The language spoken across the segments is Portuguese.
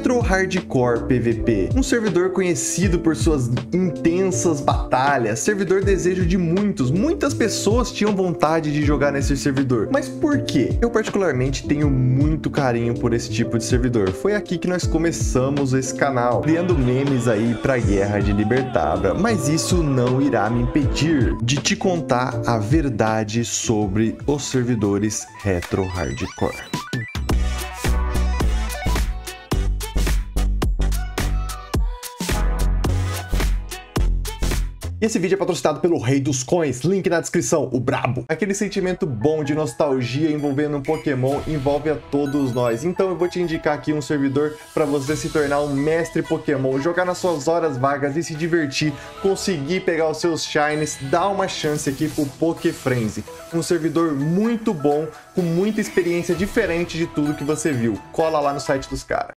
Retro Hardcore PVP, um servidor conhecido por suas intensas batalhas, servidor desejo de muitas pessoas tinham vontade de jogar nesse servidor. Mas por quê? Eu particularmente tenho muito carinho por esse tipo de servidor. Foi aqui que nós começamos esse canal, criando memes aí pra Guerra de Libertabra, mas isso não irá me impedir de te contar a verdade sobre os servidores Retro Hardcore. Esse vídeo é patrocinado pelo Rei dos Coins, link na descrição, o brabo. Aquele sentimento bom de nostalgia envolvendo um Pokémon envolve a todos nós. Então eu vou te indicar aqui um servidor para você se tornar um mestre Pokémon, jogar nas suas horas vagas e se divertir, conseguir pegar os seus shines, dar uma chance aqui pro Pokéfrenzy. Um servidor muito bom, com muita experiência diferente de tudo que você viu. Cola lá no site dos caras.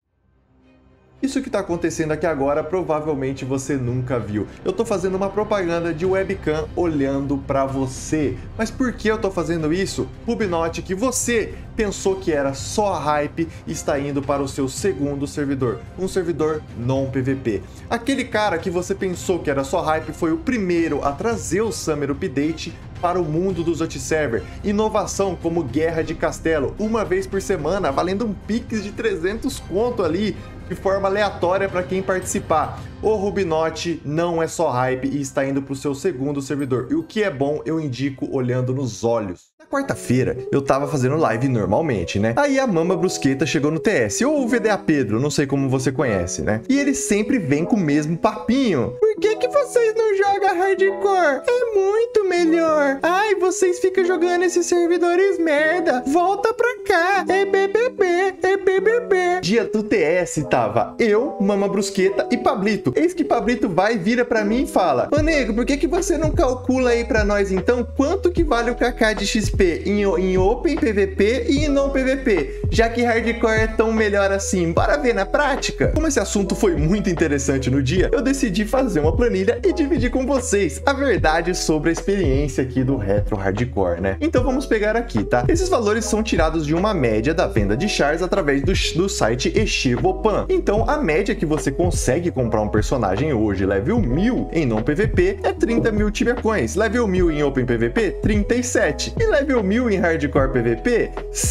Isso que está acontecendo aqui agora, provavelmente você nunca viu. Eu estou fazendo uma propaganda de webcam olhando para você. Mas por que eu estou fazendo isso? Rubinote, que você pensou que era só hype e está indo para o seu segundo servidor. Um servidor non-PVP. Aquele cara que você pensou que era só hype foi o primeiro a trazer o Summer Update para o mundo dos OutServer. Inovação como Guerra de Castelo, uma vez por semana, valendo um Pix de 300 conto ali, de forma aleatória para quem participar. O Rubinote não é só hype e está indo para o seu segundo servidor. E o que é bom, eu indico olhando nos olhos. Na quarta-feira, eu tava fazendo live normalmente, né? Aí a Mama Brusqueta chegou no TS, ou o VDA Pedro, não sei como você conhece, né? E ele sempre vem com o mesmo papinho. Por que vocês não jogam hardcore? É muito melhor. Ai, vocês ficam jogando esses servidores merda. Volta pra cá. É BBB, é BBB. Dia do TS tava eu, Mama Brusqueta e Pablito. Eis que Pablito vai e vira pra mim e fala: ô nego, por que você não calcula aí pra nós então quanto que vale o KK de XP em Open PVP e em não PVP? Já que hardcore é tão melhor assim, bora ver na prática? Como esse assunto foi muito interessante no dia, eu decidi fazer uma planilha e dividir com vocês a verdade sobre a experiência aqui do Retro Hardcore, né? Então vamos pegar aqui, tá? Esses valores são tirados de uma média da venda de chars através do site Echevopan. Então a média que você consegue comprar um personagem hoje, level 1000 em não PVP, é 30 mil Tibia Coins, level 1000 em Open PVP, 37, e level 1000 em Hardcore PVP,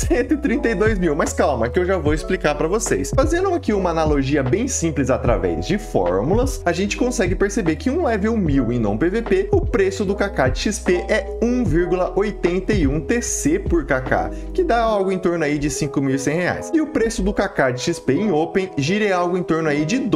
132 mil. Mas calma, que eu já vou explicar para vocês. Fazendo aqui uma analogia bem simples através de fórmulas, a gente consegue perceber que um level 1000 em não PVP, o preço do KK de XP é 1,81 TC por KK, que dá algo em torno aí de 5.100 reais. E o preço do KK de XP em Open gira algo em torno aí de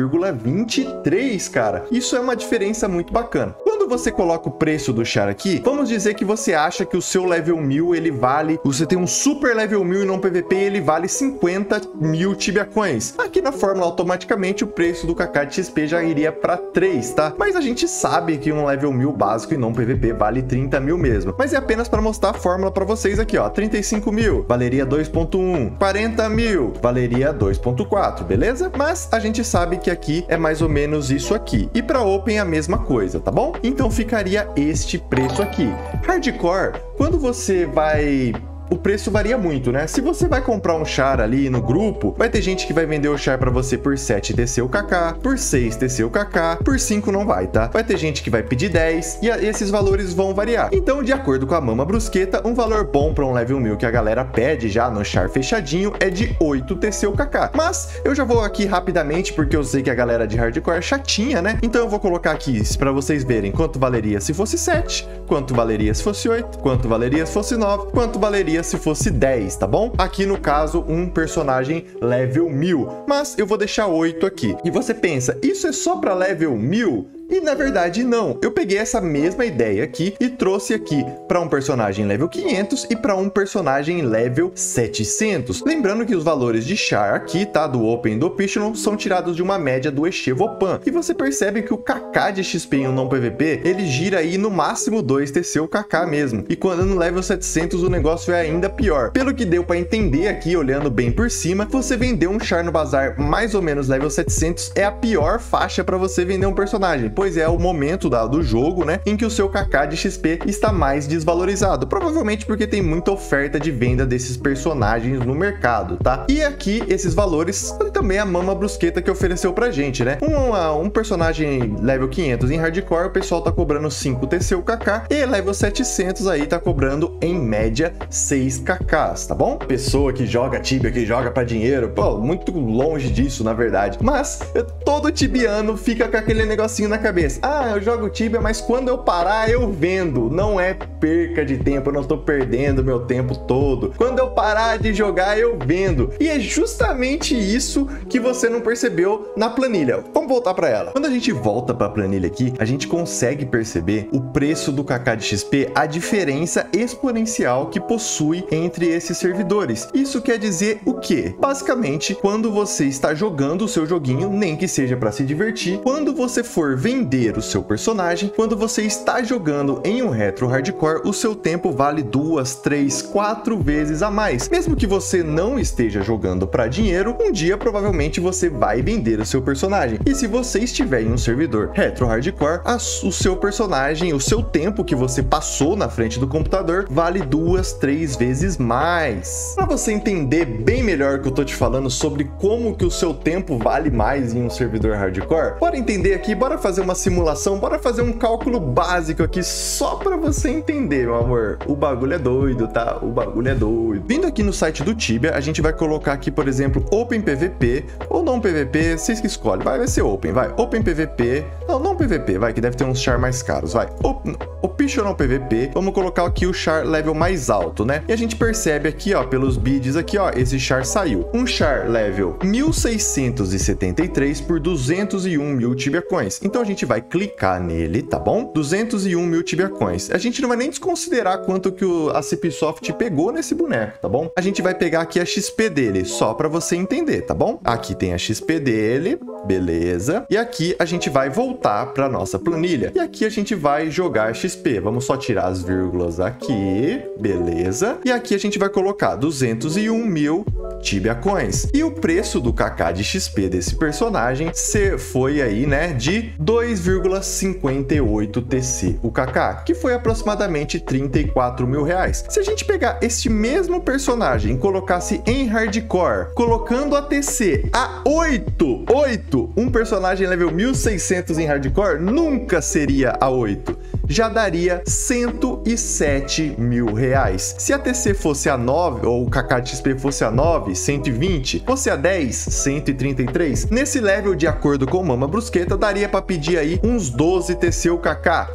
2,23, cara. Isso é uma diferença muito bacana. Quando você coloca o preço do char aqui, vamos dizer que você acha que o seu level 1000 ele vale, você tem um super level 1000 e não PVP, ele vale 50 mil Tibia Coins. Aqui na fórmula, automaticamente o preço do KK de XP já iria para 3, tá? Mas a gente sabe que um level 1000 básico e não PVP vale 30 mil mesmo. Mas é apenas para mostrar a fórmula para vocês aqui, ó. 35 mil valeria 2.1, 40 mil valeria 2.4, beleza? Mas a gente sabe que aqui é mais ou menos isso aqui. E para Open a mesma coisa, tá bom? Então ficaria este preço aqui. Hardcore, quando você vai... O preço varia muito, né? Se você vai comprar um char ali no grupo, vai ter gente que vai vender o char pra você por 7 TC o KK, por 6 TC o KK, por 5 não vai, tá? Vai ter gente que vai pedir 10 e esses valores vão variar. Então, de acordo com a Mama Brusqueta, um valor bom pra um level 1000 que a galera pede já no char fechadinho é de 8 TC o KK. Mas eu já vou aqui rapidamente, porque eu sei que a galera de hardcore é chatinha, né? Então eu vou colocar aqui pra vocês verem quanto valeria se fosse 7, quanto valeria se fosse 8, quanto valeria se fosse 9, quanto valeria se fosse 10, tá bom? Aqui no caso, um personagem level 1000, mas eu vou deixar 8 aqui. E você pensa, isso é só para level 1000? E na verdade não, eu peguei essa mesma ideia aqui e trouxe aqui para um personagem level 500 e para um personagem level 700. Lembrando que os valores de char aqui, tá, do Open e do Optional são tirados de uma média do Echevopan. E você percebe que o KK de XP em um não PVP, ele gira aí no máximo 2 TC o KK mesmo. E quando no level 700 o negócio é ainda pior. Pelo que deu para entender aqui, olhando bem por cima, você vender um char no bazar mais ou menos level 700 é a pior faixa para você vender um personagem. pois é o momento do jogo, né, em que o seu KK de XP está mais desvalorizado, provavelmente porque tem muita oferta de venda desses personagens no mercado, tá? E aqui esses valores também a Mama Brusqueta que ofereceu pra gente, né? Um personagem level 500 em hardcore, o pessoal tá cobrando 5 TC o KK, e level 700 aí tá cobrando em média 6 KKs, tá bom? Pessoa que joga Tibia, que joga pra dinheiro, pô, muito longe disso, na verdade. Mas todo tibiano fica com aquele negocinho na cabeça. Ah, eu jogo Tibia, mas quando eu parar, eu vendo. Não é perca de tempo, eu não tô perdendo meu tempo todo. Quando eu parar de jogar, eu vendo. E é justamente isso que você não percebeu na planilha. Vamos voltar para ela. Quando a gente volta para a planilha aqui, a gente consegue perceber o preço do KK de XP, a diferença exponencial que possui entre esses servidores. Isso quer dizer o quê? Basicamente, quando você está jogando o seu joguinho, nem que seja para se divertir, quando você for vender o seu personagem, quando você está jogando em um retro hardcore, o seu tempo vale 2, 3, 4 vezes a mais. Mesmo que você não esteja jogando para dinheiro, um dia provavelmente você vai vender o seu personagem. E se você estiver em um servidor retro hardcore, o seu personagem, o seu tempo que você passou na frente do computador vale 2, 3 vezes mais. Para você entender bem melhor o que eu tô te falando sobre como que o seu tempo vale mais em um servidor hardcore, bora entender aqui, bora fazer uma simulação, bora fazer um cálculo básico aqui só para você entender, meu amor. O bagulho é doido, tá? O bagulho é doido. Vindo aqui no site do Tibia, a gente vai colocar aqui, por exemplo, Open PVP ou não PVP, vocês que escolhem. Vai ser Open, vai. Open PVP. Não PVP, vai, que deve ter uns char mais caros, vai. Optional PVP. Vamos colocar aqui o char level mais alto, né? E a gente percebe aqui, ó, pelos bids aqui, ó, esse char saiu. Um char level 1673 por 201 mil Tibia Coins. Então a gente vai clicar nele, tá bom? 201 mil Tibia Coins. A gente não vai nem desconsiderar quanto que a CPSoft pegou nesse boneco, tá bom? A gente vai pegar aqui a XP dele, só para você entender, tá bom? Aqui tem a XP dele, beleza. E aqui a gente vai voltar para nossa planilha. E aqui a gente vai jogar XP. Vamos só tirar as vírgulas aqui, beleza. E aqui a gente vai colocar 201 mil Tibia Coins. E o preço do KK de XP desse personagem foi aí, né, de 2,58 TC o KK, que foi aproximadamente 34 mil reais. Se a gente pegar este mesmo personagem e colocasse em hardcore, colocando a TC a 8, um personagem level 1600 em hardcore nunca seria a 8. Já daria 107 mil reais. Se a TC fosse a 9, ou o KK de XP fosse a 9, 120, fosse a 10, 133, nesse level, de acordo com o Mama Brusqueta, daria para pedir aí uns 12 TC o KK,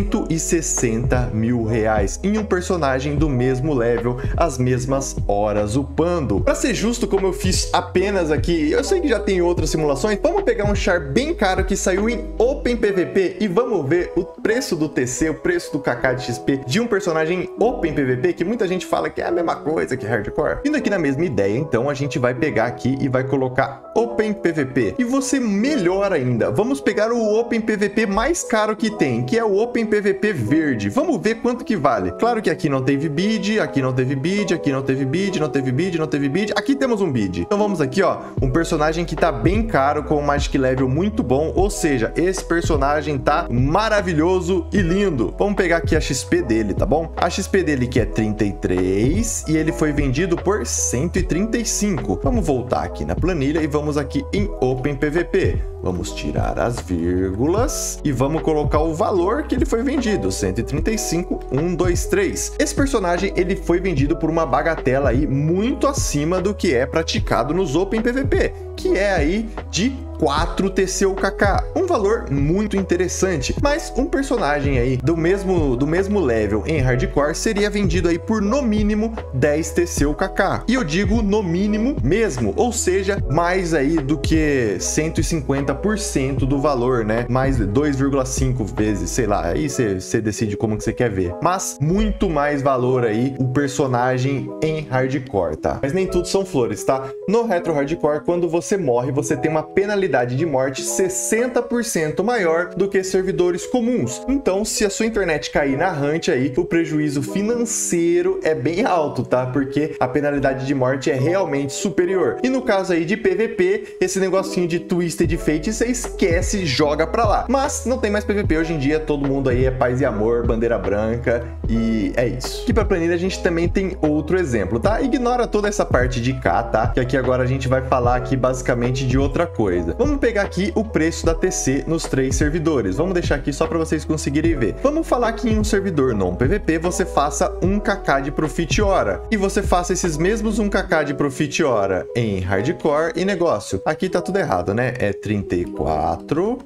160 mil reais em um personagem do mesmo level, as mesmas horas upando. Para ser justo, como eu fiz apenas aqui, eu sei que já tem outras simulações, vamos pegar um char bem caro que saiu em Open PVP e vamos ver o preço do TC, o preço do KK de XP de um personagem Open PVP, que muita gente fala que é a mesma coisa que hardcore. Vindo aqui na mesma ideia, então a gente vai pegar aqui e vai colocar Open PVP. E você melhor ainda, vamos pegar o Open PVP mais caro que tem, que é o Open PVP verde. Vamos ver quanto que vale. Claro que aqui não teve bid, aqui não teve bid, aqui não teve bid, não teve bid, não teve bid. Aqui temos um bid. Então vamos aqui, ó, um personagem que tá bem caro com um Magic Level muito bom, ou seja, esse personagem tá maravilhoso e lindo. Vamos pegar aqui a XP dele, tá bom? A XP dele que é 33 e ele foi vendido por 135. Vamos voltar aqui na planilha e vamos aqui em Open PVP. Vamos tirar as vírgulas e vamos colocar o valor que ele foi vendido, 135, 123. Esse personagem, ele foi vendido por uma bagatela aí muito acima do que é praticado nos Open PVP, que é aí de 4 TC UKK, um valor muito interessante, mas um personagem aí do mesmo level em hardcore seria vendido aí por no mínimo 10 TC UKK, e eu digo no mínimo mesmo, ou seja, mais aí do que 150% do valor, né, mais 2,5 vezes, sei lá, aí você decide como que você quer ver, mas muito mais valor aí o personagem em hardcore, tá? Mas nem tudo são flores, tá? No retro hardcore, quando você morre, você tem uma penalidade de morte 60% maior do que servidores comuns. Então, se a sua internet cair na hunt aí, o prejuízo financeiro é bem alto, tá? Porque a penalidade de morte é realmente superior. E no caso aí de PVP, esse negocinho de Twisted Fate noite, você esquece, joga pra lá. Mas não tem mais PVP hoje em dia, todo mundo aí é paz e amor, bandeira branca, e é isso. Aqui pra planilha a gente também tem outro exemplo, tá? Ignora toda essa parte de cá, tá? Que aqui agora a gente vai falar aqui basicamente de outra coisa. Vamos pegar aqui o preço da TC nos 3 servidores. Vamos deixar aqui só para vocês conseguirem ver. Vamos falar que em um servidor não PVP você faça 1kk de profit hora. E você faça esses mesmos 1kk de profit hora em hardcore e negócio. Aqui tá tudo errado, né? É 34,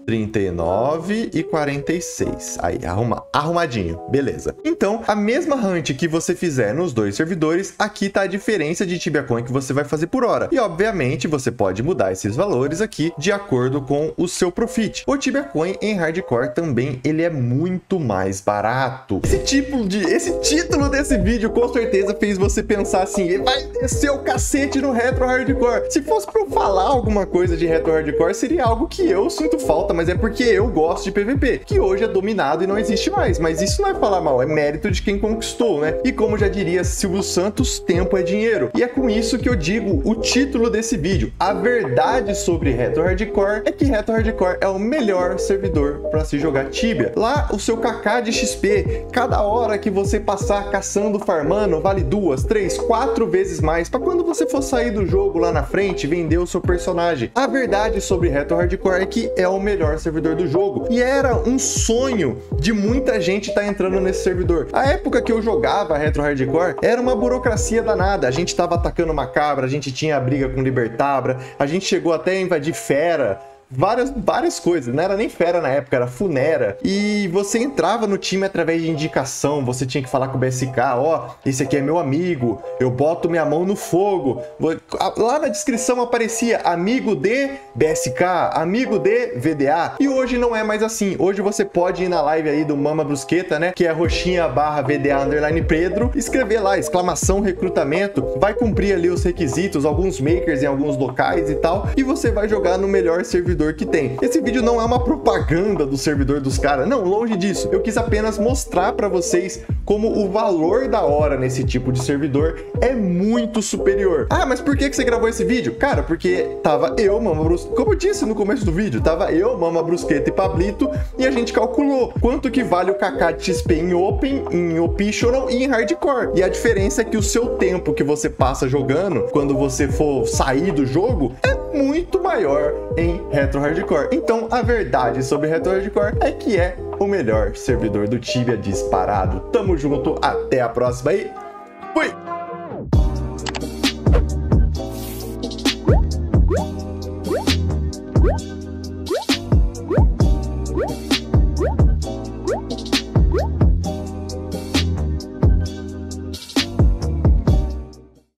39 e 46. Aí, arrumadinho. Beleza. Então, a mesma hunt que você fizer nos 2 servidores, aqui tá a diferença de Tibia Coin que você vai fazer por hora. E, obviamente, você pode mudar esses valores aqui de acordo com o seu profit. O Tibia Coin em hardcore também, ele é muito mais barato. Esse título desse vídeo com certeza fez você pensar assim, vai descer o cacete no retro hardcore. Se fosse pra eu falar alguma coisa de retro hardcore, seria algo que eu sinto falta, mas é porque eu gosto de PVP, que hoje é dominado e não existe mais. Mas isso não é falar mal, é mérito de quem conquistou, né? E como já diria Silvio Santos, tempo é dinheiro. E é com isso que eu digo o título desse vídeo. A verdade sobre retro hardcore é que retro hardcore é o melhor servidor para se jogar Tibia. Lá o seu kk de XP, cada hora que você passar caçando, farmando, vale 2, 3, 4 vezes mais para quando você for sair do jogo lá na frente vender o seu personagem. A verdade sobre retro hardcore é que é o melhor servidor do jogo e era um sonho de muita gente estar entrando nesse servidor. A época que eu jogava retro hardcore era uma burocracia danada. A gente tava atacando uma cabra, a gente tinha a briga com Libertabra, a gente chegou até a invadir Fera, várias coisas, não era nem Fera na época, era Funera, e você entrava no time através de indicação, você tinha que falar com o BSK, ó, esse aqui é meu amigo, eu boto minha mão no fogo, lá na descrição aparecia amigo de BSK, amigo de VDA, e hoje não é mais assim. Hoje você pode ir na live aí do Mama Brusqueta, né, que é roxinha/VDA_Pedro, escrever lá, exclamação recrutamento, vai cumprir ali os requisitos, alguns makers em alguns locais e tal, e você vai jogar no melhor servidor que tem. Esse vídeo não é uma propaganda do servidor dos caras, não, longe disso. Eu quis apenas mostrar para vocês como o valor da hora nesse tipo de servidor é muito superior. Ah, mas por que você gravou esse vídeo? Cara, porque tava eu, Mama Brusqueta, como eu disse no começo do vídeo, tava eu, Mama Brusqueta e Pablito, e a gente calculou quanto que vale o kk de XP em Open, em Optional e em Hardcore. E a diferença é que o seu tempo que você passa jogando, quando você for sair do jogo, é muito maior em retro hardcore. Então a verdade sobre retro hardcore é que é o melhor servidor do Tibia disparado. Tamo junto, até a próxima aí.